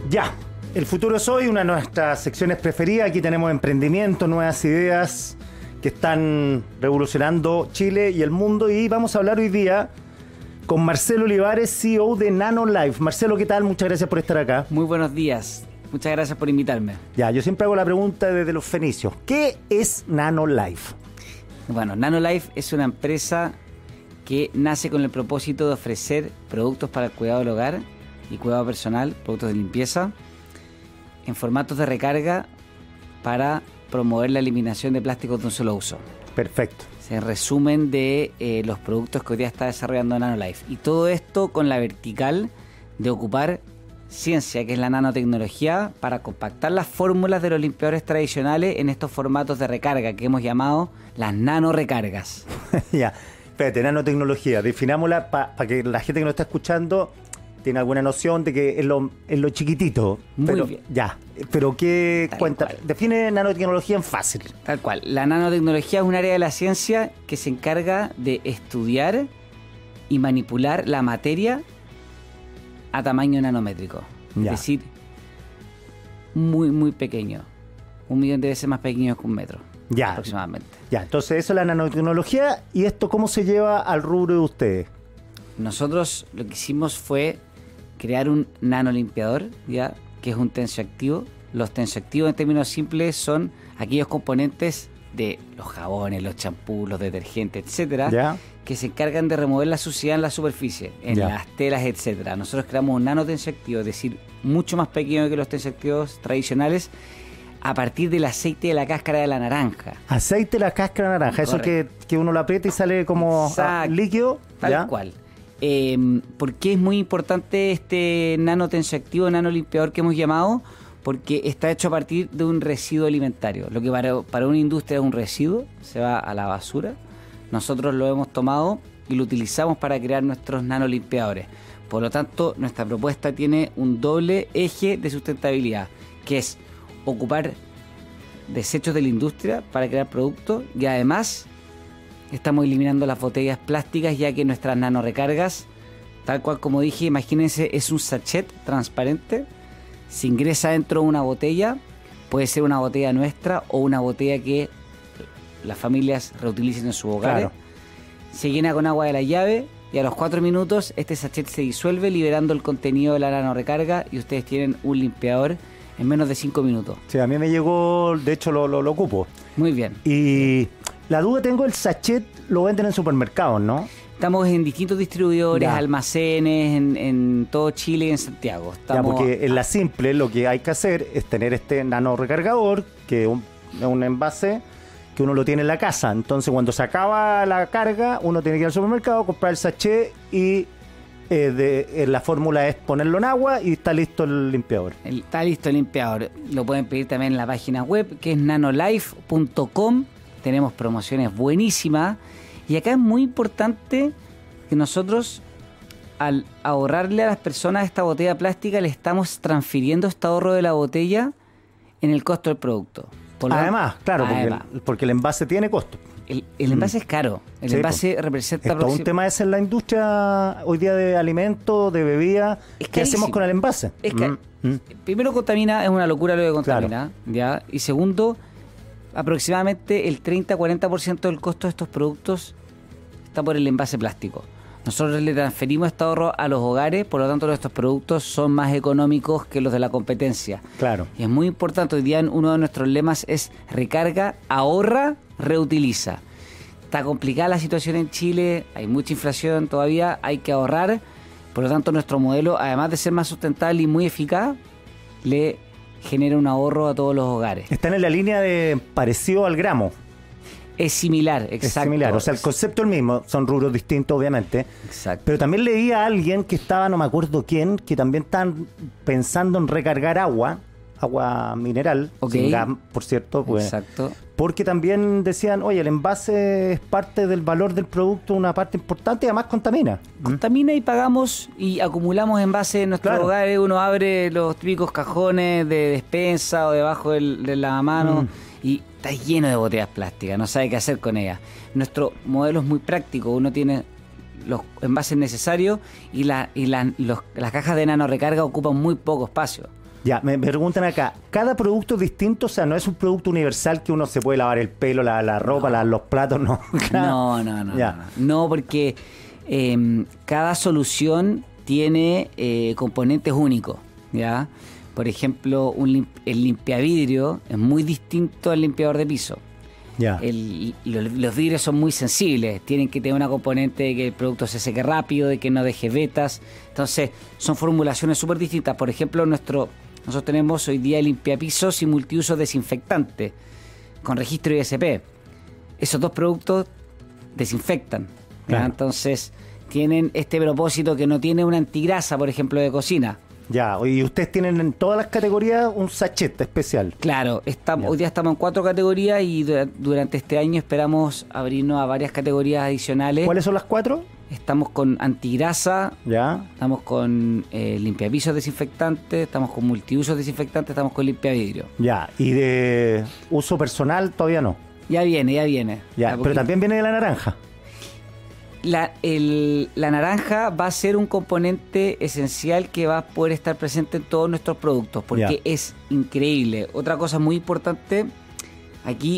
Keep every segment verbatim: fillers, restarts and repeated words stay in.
Ya, el futuro es hoy, una de nuestras secciones preferidas. Aquí tenemos emprendimiento, nuevas ideas que están revolucionando Chile y el mundo. Y vamos a hablar hoy día con Marcelo Olivares, C E O de Nanolife. Marcelo, ¿qué tal? Muchas gracias por estar acá. Muy buenos días. Muchas gracias por invitarme. Ya, yo siempre hago la pregunta desde los fenicios. ¿Qué es Nanolife? Bueno, Nanolife es una empresa que nace con el propósito de ofrecer productos para el cuidado del hogar y cuidado personal, productos de limpieza, en formatos de recarga para promover la eliminación de plásticos de un solo uso. Perfecto. Se resumen de eh, los productos que hoy día está desarrollando Nanolife. Y todo esto con la vertical de ocupar ciencia, que es la nanotecnología, para compactar las fórmulas de los limpiadores tradicionales en estos formatos de recarga que hemos llamado las nanorecargas. Ya, espérate, nanotecnología, definámosla para pa que la gente que nos está escuchando tiene alguna noción de que es lo, es lo chiquitito. Muy pero, bien. Ya, pero ¿qué Tal cuenta? cual. Define nanotecnología en fácil. Tal cual. La nanotecnología es un área de la ciencia que se encarga de estudiar y manipular la materia a tamaño nanométrico. Ya. Es decir, muy, muy pequeño. Un millón de veces más pequeño que un metro. Ya. Aproximadamente. Ya, entonces eso es la nanotecnología. ¿Y esto cómo se lleva al rubro de ustedes? Nosotros lo que hicimos fue crear un nanolimpiador, ¿ya? Que es un tensioactivo. Los tensioactivos, en términos simples, son aquellos componentes de los jabones, los champús, los detergentes, etcétera, ¿Ya? que se encargan de remover la suciedad en la superficie, en Ya. las telas, etcétera. Nosotros creamos un nanotensioactivo, es decir, mucho más pequeño que los tensioactivos tradicionales, a partir del aceite de la cáscara de la naranja. Aceite de la cáscara naranja, eso que, que uno lo aprieta y sale como ah, Exacto. líquido. Tal ¿Ya? cual. Eh, ¿Por qué es muy importante este nanotensioactivo, nanolimpiador que hemos llamado? Porque está hecho a partir de un residuo alimentario. Lo que para, para una industria es un residuo, se va a la basura. Nosotros lo hemos tomado y lo utilizamos para crear nuestros nanolimpiadores. Por lo tanto, nuestra propuesta tiene un doble eje de sustentabilidad, que es ocupar desechos de la industria para crear productos, y además estamos eliminando las botellas plásticas, ya que nuestras nanorecargas, tal cual como dije, imagínense, es un sachet transparente, se ingresa dentro de una botella, puede ser una botella nuestra o una botella que las familias reutilicen en sus hogares. Claro. Se llena con agua de la llave y a los cuatro minutos este sachet se disuelve, liberando el contenido de la nanorecarga, y ustedes tienen un limpiador en menos de cinco minutos. Sí, a mí me llegó, de hecho lo, lo, lo ocupo. Muy bien. Y la duda tengo, el sachet lo venden en supermercados, ¿no? Estamos en distintos distribuidores, Ya. almacenes, en, en todo Chile y en Santiago. Ya, Estamos, porque en la simple lo que hay que hacer es tener este nano recargador, que es un, es un envase que uno lo tiene en la casa. Entonces cuando se acaba la carga, uno tiene que ir al supermercado, comprar el sachet y eh, de, eh, la fórmula es ponerlo en agua y está listo el limpiador. el- está listo el limpiador. Lo pueden pedir también en la página web, que es nanolife punto com. Tenemos promociones buenísimas. Y acá es muy importante que nosotros, al ahorrarle a las personas esta botella plástica, le estamos transfiriendo este ahorro de la botella en el costo del producto. Por lo- Además, claro, Además, porque, el, porque el envase tiene costo. el, el envase es caro. El Sí, envase representa Es todo un aproxim- tema ese en la industria hoy día de alimentos, de bebidas. Es ¿Qué hacemos carísimo. con el envase? Es que, Mm, mm. primero, contamina, es una locura lo que contamina, ¿ya? Y segundo, aproximadamente el treinta a cuarenta por ciento del costo de estos productos está por el envase plástico. Nosotros le transferimos este ahorro a los hogares, por lo tanto nuestros productos son más económicos que los de la competencia. Claro. Y es muy importante, hoy día uno de nuestros lemas es recarga, ahorra, reutiliza. Está complicada la situación en Chile, hay mucha inflación todavía, hay que ahorrar. Por lo tanto, nuestro modelo, además de ser más sustentable y muy eficaz, le genera un ahorro a todos los hogares. Están en la línea de parecido al gramo. Es similar, exacto. Es similar, o sea, el concepto es el mismo, son rubros distintos obviamente. Exacto. Pero también leí a alguien que estaba, no me acuerdo quién, que también están pensando en recargar agua, agua mineral, Ok. sin gas, por cierto, pues, Exacto. porque también decían, oye, el envase es parte del valor del producto, una parte importante y además contamina. Contamina y pagamos y acumulamos envases en nuestros Claro. hogares. Uno abre los típicos cajones de despensa o debajo del, del lavamanos Mm. y está lleno de botellas plásticas, no sabe qué hacer con ellas. Nuestro modelo es muy práctico, uno tiene los envases necesarios y, la, y la- los- las cajas de nano recarga ocupan muy poco espacio. Ya, me, me preguntan acá, ¿cada producto es distinto? O sea, no es un producto universal que uno se puede lavar el pelo, la, la ropa, No. la- los platos, no. No, no, no. Ya. No, no, porque eh, cada solución tiene eh, componentes únicos, ¿ya? Por ejemplo, un lim- el limpiavidrio es muy distinto al limpiador de piso. Ya. El- lo- los vidrios son muy sensibles, tienen que tener una componente de que el producto se seque rápido, de que no deje vetas. Entonces, son formulaciones súper distintas. Por ejemplo, nuestro, nosotros tenemos hoy día limpiapisos y multiuso desinfectante con registro I S P. Esos dos productos desinfectan, ¿ya? Claro. Entonces, tienen este propósito que no tiene una antigrasa, por ejemplo, de cocina. Ya, y ustedes tienen en todas las categorías un sachet especial. Claro, estamos, Ya. hoy día estamos en cuatro categorías y dura- durante este año esperamos abrirnos a varias categorías adicionales. ¿Cuáles son las cuatro? Estamos con antigrasa, Ya. estamos con eh, limpiapisos desinfectantes, estamos con multiusos desinfectantes, estamos con limpiavidrio. Ya, y de uso personal todavía no. Ya viene, ya viene. Ya, Ya, pero porque también viene de la naranja. La, el- la naranja va a ser un componente esencial que va a poder estar presente en todos nuestros productos, porque Ya. es increíble. Otra cosa muy importante, aquí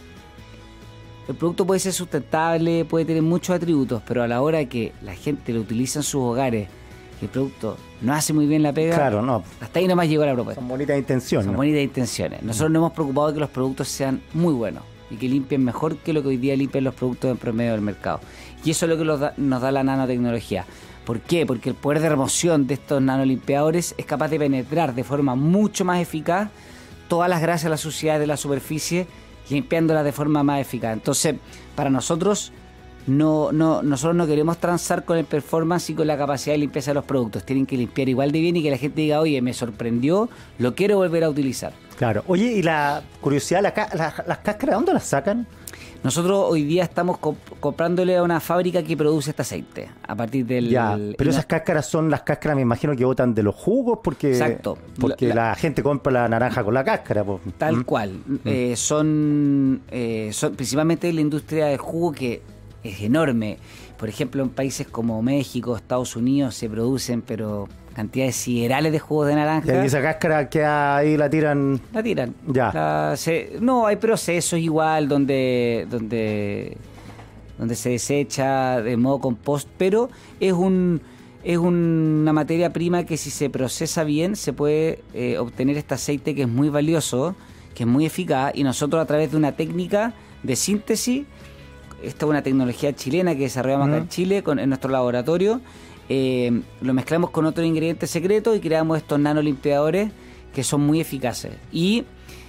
el producto puede ser sustentable, puede tener muchos atributos, pero a la hora que la gente lo utiliza en sus hogares, y el producto no hace muy bien la pega, Claro, no. hasta ahí nomás llegó la propuesta. Son bonitas intenciones. Son ¿no? bonitas intenciones. Nosotros nos hemos preocupado de que los productos sean muy buenos y que limpien mejor que lo que hoy día limpian los productos en promedio del mercado. Y eso es lo que nos da, nos da la nanotecnología. ¿Por qué? Porque el poder de remoción de estos nanolimpiadores es capaz de penetrar de forma mucho más eficaz todas las grasas, las suciedades de la superficie, limpiándolas de forma más eficaz. Entonces, para nosotros, no, no, nosotros no queremos transar con el performance y con la capacidad de limpieza de los productos. Tienen que limpiar igual de bien y que la gente diga, oye, me sorprendió, lo quiero volver a utilizar. Claro. Oye, y la curiosidad, la ca- la- las cáscaras, ¿dónde las sacan? Nosotros hoy día estamos comp- comprándole a una fábrica que produce este aceite a partir del... Ya, pero y esas no- cáscaras son las cáscaras, me imagino que botan de los jugos porque, Exacto. porque La- la, gente compra la naranja con la cáscara. Pues. Tal ¿Mm? cual. Eh, son, eh, son principalmente la industria del jugo, que es enorme. Por ejemplo, en países como México, Estados Unidos se producen pero cantidades siderales de jugos de naranja. Y esa cáscara que ahí la tiran. La tiran. Ya. La- se- no, hay procesos igual donde, donde, donde se desecha de modo compost, pero es un es un- una materia prima que si se procesa bien se puede eh, obtener este aceite que es muy valioso, que es muy eficaz, y nosotros a través de una técnica de síntesis, esta es una tecnología chilena que desarrollamos acá Ujú. en Chile con, en nuestro laboratorio, eh, lo mezclamos con otros ingredientes secretos y creamos estos nanolimpiadores que son muy eficaces. Y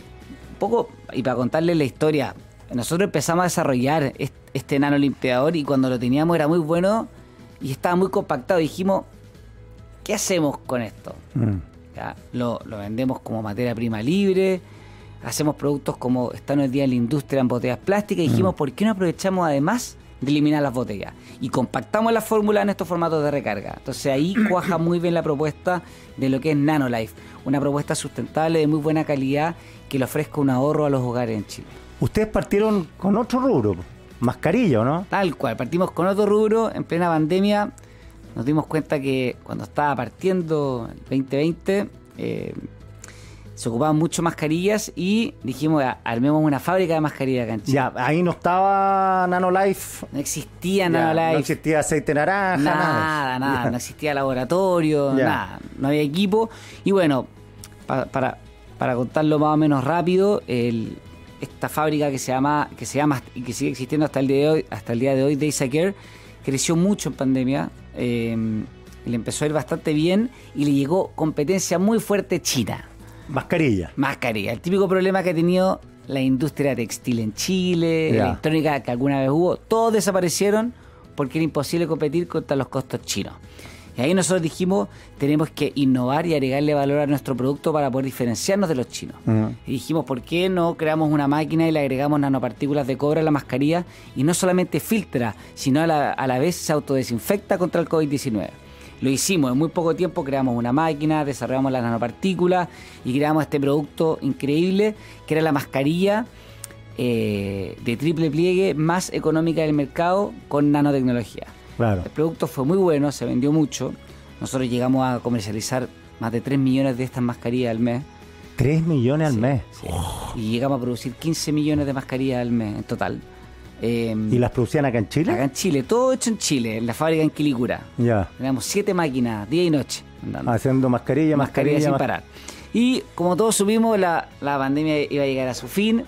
un poco, y para contarles la historia, nosotros empezamos a desarrollar est- este nanolimpiador y cuando lo teníamos era muy bueno y estaba muy compactado. Dijimos, ¿qué hacemos con esto? Mm. Ya, lo, lo vendemos como materia prima libre, hacemos productos como están hoy día en la industria en botellas plásticas, y dijimos, ¿por qué no aprovechamos además de eliminar las botellas? Y compactamos la fórmula en estos formatos de recarga. Entonces ahí cuaja muy bien la propuesta de lo que es Nanolife, una propuesta sustentable de muy buena calidad que le ofrezca un ahorro a los hogares en Chile. Ustedes partieron con otro rubro, mascarilla, ¿o no? Tal cual, partimos con otro rubro en plena pandemia. Nos dimos cuenta que cuando estaba partiendo el veinte veinte, eh, se ocupaban mucho mascarillas y dijimos, "Ah, armemos una fábrica de mascarillas acá en Chile". Ya, ahí no estaba Nanolife. No existía Ya, Nanolife. no existía aceite naranja, nada. Nada, nada, Ya. no existía laboratorio, Ya. nada, no había equipo. Y bueno, pa- para, para contarlo más o menos rápido, el, esta fábrica que se llama, que se llama y que sigue existiendo hasta el día de hoy, hasta el día de hoy, Daysacare, creció mucho en pandemia, eh, le empezó a ir bastante bien y le llegó competencia muy fuerte China. Mascarilla. Mascarilla, el típico problema que ha tenido la industria textil en Chile, Ya. electrónica que alguna vez hubo, todos desaparecieron porque era imposible competir contra los costos chinos. Y ahí nosotros dijimos, tenemos que innovar y agregarle valor a nuestro producto para poder diferenciarnos de los chinos. Ujú. Y dijimos, ¿por qué no creamos una máquina y le agregamos nanopartículas de cobre a la mascarilla? Y no solamente filtra, sino a la, a la vez se autodesinfecta contra el COVID diecinueve. Lo hicimos, en muy poco tiempo creamos una máquina, desarrollamos las nanopartículas y creamos este producto increíble que era la mascarilla eh, de triple pliegue más económica del mercado con nanotecnología. Claro. El producto fue muy bueno, se vendió mucho. Nosotros llegamos a comercializar más de tres millones de estas mascarillas al mes. tres millones al Sí, mes. sí. Y llegamos a producir quince millones de mascarillas al mes en total. Eh, ¿Y las producían acá en Chile? Acá en Chile, todo hecho en Chile, en la fábrica en Quilicura. Ya. Teníamos siete máquinas, día y noche, andando. Haciendo mascarilla, mascarilla mascarilla. sin mas- parar. Y como todos supimos, la, la pandemia iba a llegar a su fin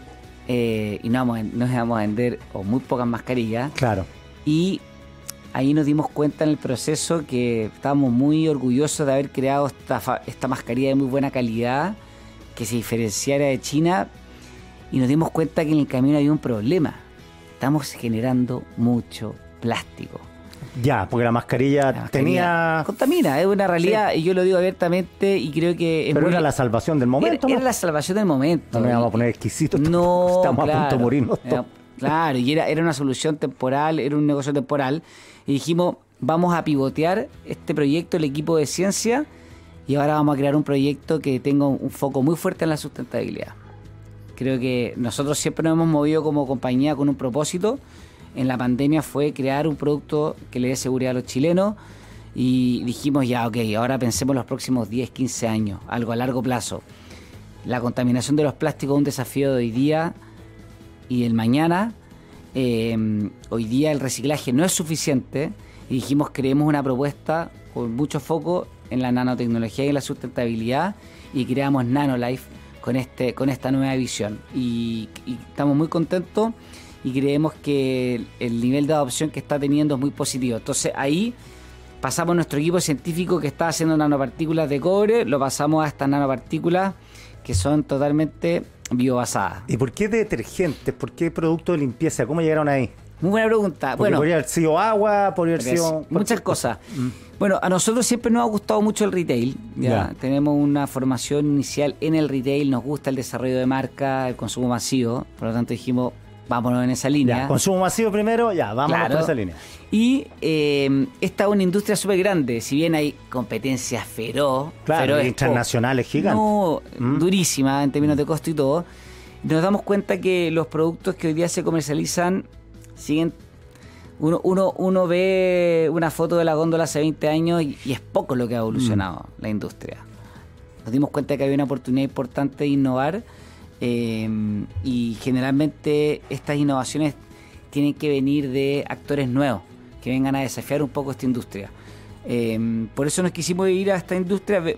eh, y no vamos a- nos íbamos a vender o muy pocas mascarillas. Claro. Y ahí nos dimos cuenta en el proceso que estábamos muy orgullosos de haber creado esta, fa- esta mascarilla de muy buena calidad que se diferenciara de China, y nos dimos cuenta que en el camino había un problema. Estamos generando mucho plástico. Ya, porque la mascarilla, La mascarilla tenía... contamina, es una realidad, y yo lo digo abiertamente y creo que es Pero muy- era la salvación del momento, era, ¿no? era la salvación del momento. No nos íbamos a Y- poner exquisitos. No, Estamos claro, a punto de morirnos era- todos. claro, y era, era una solución temporal, era un negocio temporal. Y dijimos, vamos a pivotear este proyecto, el equipo de ciencia, y ahora vamos a crear un proyecto que tenga un foco muy fuerte en la sustentabilidad. Creo que nosotros siempre nos hemos movido como compañía con un propósito. En la pandemia fue crear un producto que le dé seguridad a los chilenos, y dijimos ya, ok, ahora pensemos los próximos diez, quince años, algo a largo plazo. La contaminación de los plásticos es un desafío de hoy día y del mañana. Eh, hoy día el reciclaje no es suficiente, y dijimos, creemos una propuesta con mucho foco en la nanotecnología y en la sustentabilidad, y creamos Nanolife con, este, con esta nueva visión. Y, y estamos muy contentos y creemos que el, el nivel de adopción que está teniendo es muy positivo. Entonces ahí pasamos nuestro equipo científico que está haciendo nanopartículas de cobre, lo pasamos a estas nanopartículas que son totalmente biobasadas. ¿Y por qué detergentes? ¿Por qué productos de limpieza? ¿Cómo llegaron ahí? Muy buena pregunta. Porque Bueno, podría haber sido agua, podría haber sido... muchas cosas. Bueno, a nosotros siempre nos ha gustado mucho el retail. ¿ya? Ya. Tenemos una formación inicial en el retail, nos gusta el desarrollo de marca, el consumo masivo, por lo tanto dijimos, vámonos en esa línea. Ya, consumo masivo primero, ya, vámonos Claro. por esa línea. Y eh, esta es una industria súper grande, si bien hay competencia feroz, Claro, feroz es internacionales poco. gigantes. No, Mm. durísima en términos de costo y todo. Nos damos cuenta que los productos que hoy día se comercializan siguen... Uno, uno, uno ve una foto de la góndola hace veinte años y, y es poco lo que ha evolucionado la industria. Nos dimos cuenta que había una oportunidad importante de innovar, eh, y generalmente estas innovaciones tienen que venir de actores nuevos que vengan a desafiar un poco esta industria. Eh, por eso nos quisimos ir a esta industria. Ve-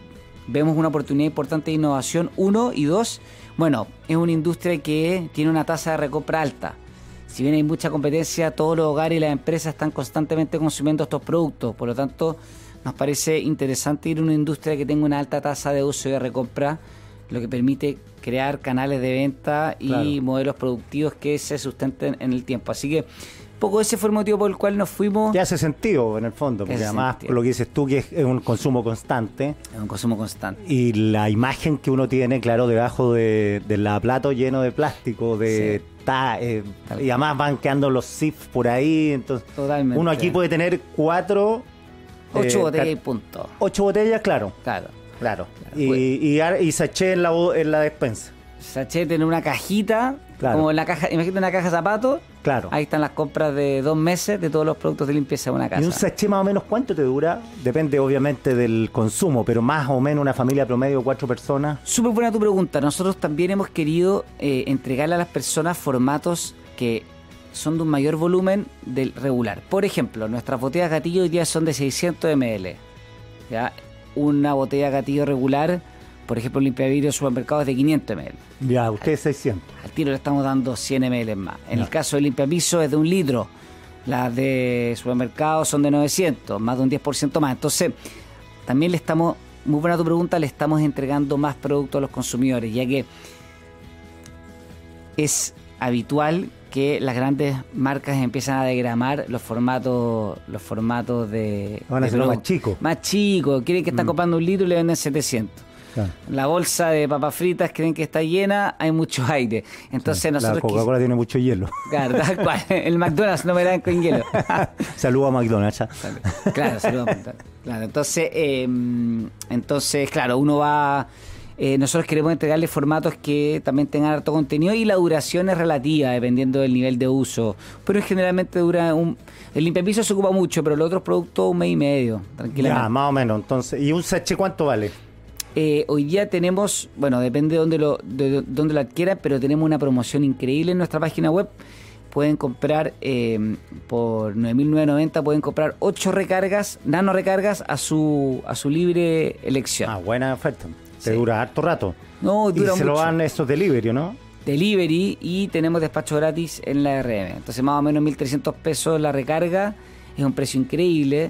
vemos una oportunidad importante de innovación, uno, y dos, bueno, es una industria que tiene una tasa de recompra alta. Si bien hay mucha competencia, todos los hogares y las empresas están constantemente consumiendo estos productos. Por lo tanto, nos parece interesante ir a una industria que tenga una alta tasa de uso y de recompra, lo que permite crear canales de venta y Claro. modelos productivos que se sustenten en el tiempo. Así que, poco ese fue el motivo por el cual nos fuimos. Que hace sentido en el fondo, Que porque hace además, sentido. por lo que dices tú, que es es un consumo constante. Es un consumo constante. Y la imagen que uno tiene, claro, debajo de, del lavaplato lleno de plástico, de Sí. ta- eh, Tal y además van quedando los S I F por ahí. Entonces, Totalmente. uno aquí puede tener cuatro, Ocho eh, botellas ca- y punto. ocho botellas, claro, Claro. claro. Claro. Y, y, ar- y sachet en la, bo- en la despensa, Sachet en una cajita, Claro. como en la caja, imagínate una caja de zapatos. claro. Ahí están las compras de dos meses de todos los productos de limpieza de una casa. ¿Y un sachet más o menos cuánto te dura? Depende obviamente del consumo, pero más o menos una familia promedio, cuatro personas. Súper buena tu pregunta. Nosotros también hemos querido eh, entregarle a las personas formatos que son de un mayor volumen del regular. Por ejemplo, nuestras botellas gatillo hoy día son de seiscientos mililitros. ¿Ya? Una botella gatillo regular, por ejemplo, limpiavidrio de supermercado es de quinientos mililitros. Ya, ustedes seiscientos. Al tiro le estamos dando cien mililitros más. En Ya. el caso de limpiapiso es de un litro. Las de supermercado son de novecientos, más de un diez por ciento más. Entonces, también le estamos, muy buena tu pregunta, le estamos entregando más productos a los consumidores, ya que es habitual que las grandes marcas empiezan a diagramar los formatos los formatos de... Van a de ser más producto. chicos. Más chicos. Quieren que están Mm. comprando un litro y le venden setecientos. Claro. La bolsa de papas fritas creen que está llena, hay mucho aire. Entonces La nosotros... Coca-Cola tiene mucho hielo. quis- Claro, tal cual. El McDonald's no me dan con hielo. Saludos a McDonald's. ¿ah? Claro, saludos a McDonald's. Claro, entonces, eh, entonces, claro, uno va... Eh, nosotros queremos entregarle formatos que también tengan harto contenido y la duración es relativa dependiendo del nivel de uso. Pero generalmente dura un... El limpiapiso se ocupa mucho, pero los otros productos un mes y medio, tranquilamente. Ya, más o menos. Entonces, ¿y un sachet cuánto vale? Eh, hoy día tenemos, bueno, depende de dónde lo, de dónde lo adquieran, pero tenemos una promoción increíble en nuestra página web. Pueden comprar eh, por nueve mil novecientos noventa, pueden comprar ocho recargas, nano recargas a su a su libre elección. Ah, buena oferta. Te Sí. dura harto rato. No, Y dura se lo mucho. dan esos delivery, ¿no? Delivery y tenemos despacho gratis en la R M. Entonces más o menos mil trescientos pesos la recarga. Es un precio increíble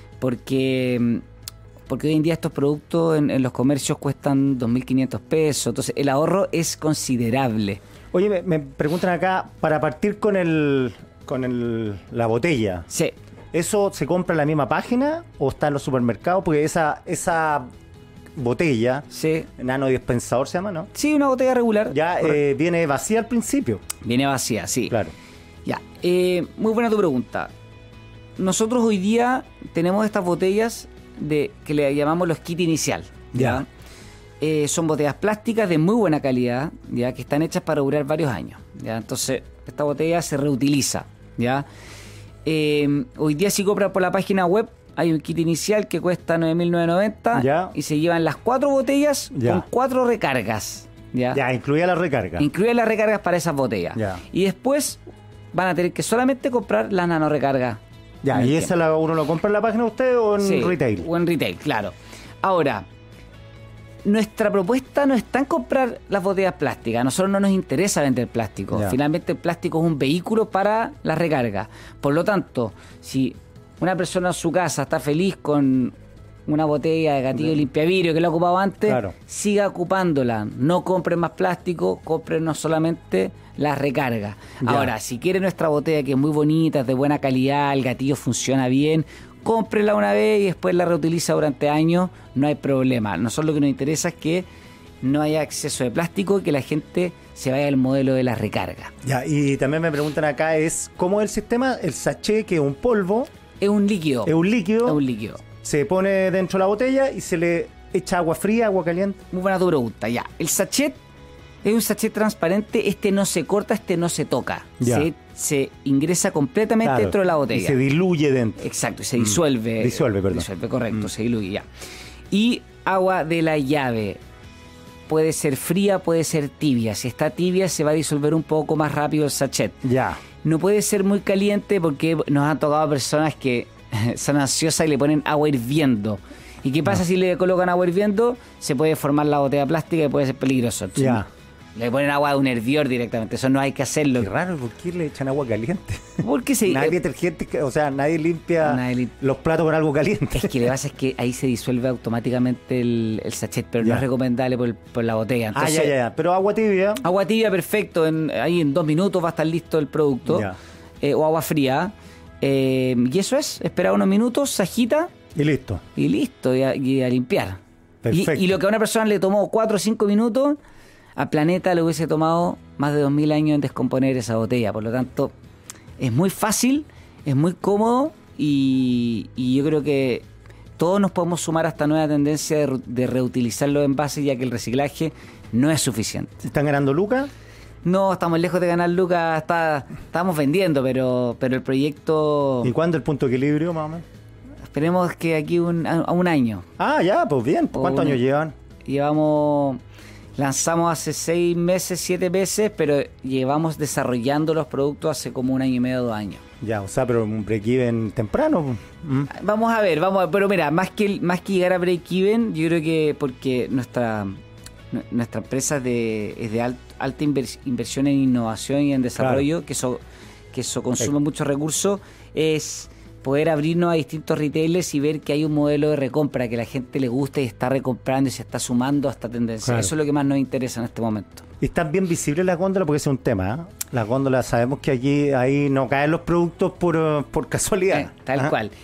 porque, porque hoy en día estos productos en, en los comercios cuestan dos mil quinientos pesos. Entonces el ahorro es considerable. Oye, me, me preguntan acá, para partir con el con el, la botella, Sí. ¿eso se compra en la misma página o está en los supermercados? Porque esa esa botella, Sí. nano dispensador se llama, ¿no? Sí, una botella regular. Ya eh, viene vacía al principio. Viene vacía, sí. Claro. Ya, eh, muy buena tu pregunta. Nosotros hoy día tenemos estas botellas de que le llamamos los kit inicial. Ya. Eh, son botellas plásticas de muy buena calidad, ya que están hechas para durar varios años. Ya, entonces esta botella se reutiliza. Ya. Eh, hoy día si compras por la página web hay un kit inicial que cuesta nueve mil novecientos noventa Ya. y se llevan las cuatro botellas Ya. con cuatro recargas. Ya. Ya, incluía la recarga. Incluye las recargas para esas botellas. Ya. Y después van a tener que solamente comprar las nano recargas. Ya, En el ¿y esa la, uno lo compra en la página de usted o en Sí, retail? O en retail, claro. Ahora, nuestra propuesta no está en comprar las botellas plásticas. A nosotros no nos interesa vender plástico. Ya. Finalmente el plástico es un vehículo para la recarga. Por lo tanto, si una persona en su casa está feliz con una botella de gatillo Ya. limpiavidrio que la ha ocupado antes, Claro. siga ocupándola. No compren más plástico, compren no solamente las recargas. Ya. Ahora, si quiere nuestra botella que es muy bonita, es de buena calidad, el gatillo funciona bien, cómprela una vez y después la reutiliza durante años, no hay problema. Nosotros lo que nos interesa es que no haya exceso de plástico y que la gente se vaya al modelo de la recarga. Ya, y también me preguntan acá es cómo es el sistema, el sachet, que es un polvo, Es un líquido. es un líquido, Es un líquido. se pone dentro de la botella y se le echa agua fría, agua caliente. Muy buena tu pregunta, ya. El sachet es un sachet transparente, este no se corta, este no se toca. Ya. Se, se ingresa completamente Claro, dentro de la y botella. se diluye dentro. Exacto, y se Mm. disuelve. Disuelve, perdón. Disuelve, correcto, Mm. se diluye ya. Y agua de la llave. Puede ser fría, puede ser tibia. Si está tibia, se va a disolver un poco más rápido el sachet. Ya. No puede ser muy caliente porque nos han tocado personas que son ansiosas y le ponen agua hirviendo. ¿Y qué pasa si le colocan agua hirviendo? Se puede formar la botella plástica y puede ser peligroso. Entonces, Ya. le ponen agua de un hervidor directamente. Eso no hay que hacerlo. Qué raro, ¿por qué le echan agua caliente? Porque se, nadie eh, detergente, que- o sea, nadie limpia Nadie lim- los platos con algo caliente. es que lo que pasa es que ahí se disuelve automáticamente el, el sachet, pero Ya. no es recomendable por, el- por la botella. ah, Entonces, ya, ya, ya. Pero agua tibia. agua tibia, perfecto. En, ahí en dos minutos va a estar listo el producto. Ya. Eh, o agua fría. Eh, y eso es, esperar unos minutos, se agita Y listo. y listo, y a, y a limpiar. Y, Perfecto. y lo que a una persona le tomó cuatro o cinco minutos, a Planeta le hubiese tomado más de dos mil años en descomponer esa botella. Por lo tanto, es muy fácil, es muy cómodo y, y yo creo que todos nos podemos sumar a esta nueva tendencia de, re- de reutilizar los envases, ya que el reciclaje no es suficiente. ¿Están ganando lucas? No, estamos lejos de ganar lucas, está, estamos vendiendo, pero, pero el proyecto, ¿Y cuándo el punto de equilibrio, más o menos? esperemos que aquí un, a, a un año. Ah, ya, pues bien. ¿Cuántos una- años llevan? Llevamos, lanzamos hace seis meses, siete meses, pero llevamos desarrollando los productos hace como un año y medio, dos años. Ya, o sea, pero un break-even temprano. Mm. Vamos a ver, vamos a ver, pero mira, más que, más que llegar a break-even, yo creo que porque nuestra, nu- nuestra empresa es de, es de alt- alta invers- inversión en innovación y en desarrollo, que eso, que eso consume Perfecto. muchos recursos, es poder abrirnos a distintos retailers y ver que hay un modelo de recompra que a la gente le gusta y está recomprando y se está sumando a esta tendencia. Claro. Eso es lo que más nos interesa en este momento. Y están bien visibles las góndolas porque ese es un tema. ¿eh? Las góndolas, sabemos que aquí ahí no caen los productos por, uh, por casualidad. Eh, tal Ajá. cual.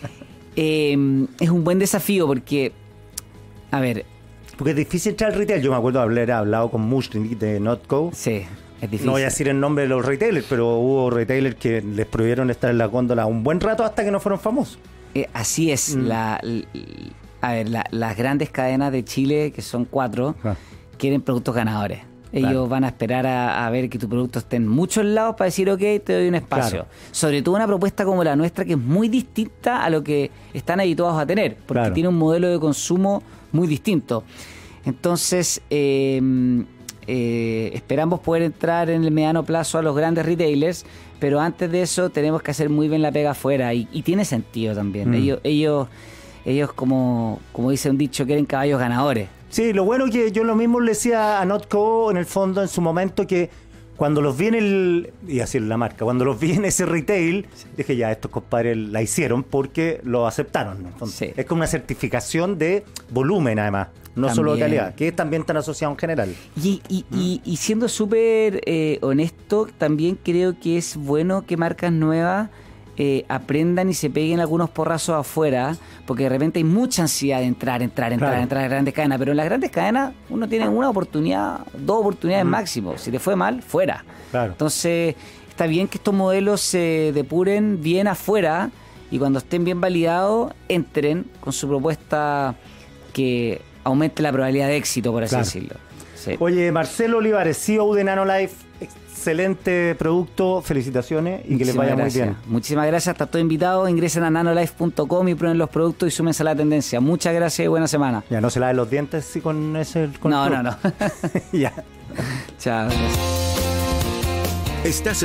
Eh, es un buen desafío porque, a ver, Porque es difícil entrar al retail. Yo me acuerdo de haber hablado con Mushnik de Notco. sí, es difícil. No voy a decir el nombre de los retailers, pero hubo retailers que les prohibieron estar en la góndola un buen rato hasta que no fueron famosos. Eh, así es. Mm. La, l- a ver, la- las grandes cadenas de Chile, que son cuatro, Ah. quieren productos ganadores. Ellos Claro. van a esperar a, a ver que tu producto esté en muchos lados para decir, ok, te doy un espacio. Claro. Sobre todo una propuesta como la nuestra, que es muy distinta a lo que están habituados a tener, porque Claro. tiene un modelo de consumo muy distinto. Entonces, eh, eh, esperamos poder entrar en el mediano plazo a los grandes retailers, pero antes de eso tenemos que hacer muy bien la pega afuera, y, y tiene sentido también. Mm. Ellos, ellos, ellos como, como dice un dicho, quieren caballos ganadores. Sí, lo bueno que yo lo mismo le decía a Notco en el fondo en su momento, que cuando los vi en el, y así es la marca, cuando los vi en ese retail, dije ya, estos compadres la hicieron porque lo aceptaron, ¿no? Entonces, Sí. es como una certificación de volumen además, no solo de También. calidad, que también están asociados en general. Y, y, y, y siendo súper eh, honesto, también creo que es bueno que marcas nuevas eh, aprendan y se peguen algunos porrazos afuera, porque de repente hay mucha ansiedad de entrar, entrar, entrar, Claro. entrar a grandes cadenas, pero en las grandes cadenas uno tiene una oportunidad, dos oportunidades máximo. Si te fue mal, fuera. Claro. Entonces, está bien que estos modelos se depuren bien afuera y cuando estén bien validados, entren con su propuesta que aumente la probabilidad de éxito, por así Claro. decirlo. Sí. Oye, Marcelo Olivares, C E O de Nanolife, excelente producto, felicitaciones y que les Muchísimas vaya gracias. muy bien. Muchísimas gracias, está todo invitado. Ingresen a nanolife punto com y prueben los productos y súmense a la tendencia. Muchas gracias y buena semana. Ya no se laven los dientes sí, con ese... Con No, el no, no. producto. Ya. Chao. Gracias. Estás